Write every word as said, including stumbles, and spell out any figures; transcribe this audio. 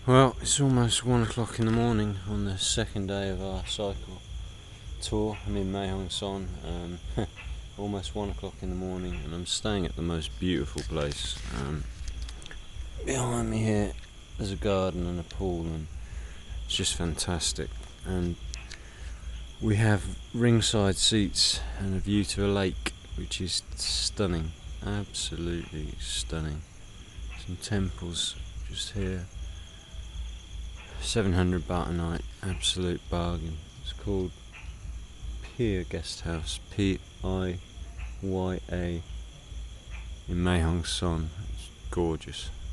Well, it's almost one o'clock in the morning on the second day of our cycle tour. I'm in Mae Hong Son, um, almost one o'clock in the morning, and I'm staying at the most beautiful place. Um, behind me here, there's a garden and a pool, and it's just fantastic. And we have ringside seats and a view to a lake, which is stunning, absolutely stunning. Some temples just here. seven hundred baht a night, absolute bargain. It's called Piya Guesthouse, P I Y A, in Mae Hong Son. It's gorgeous.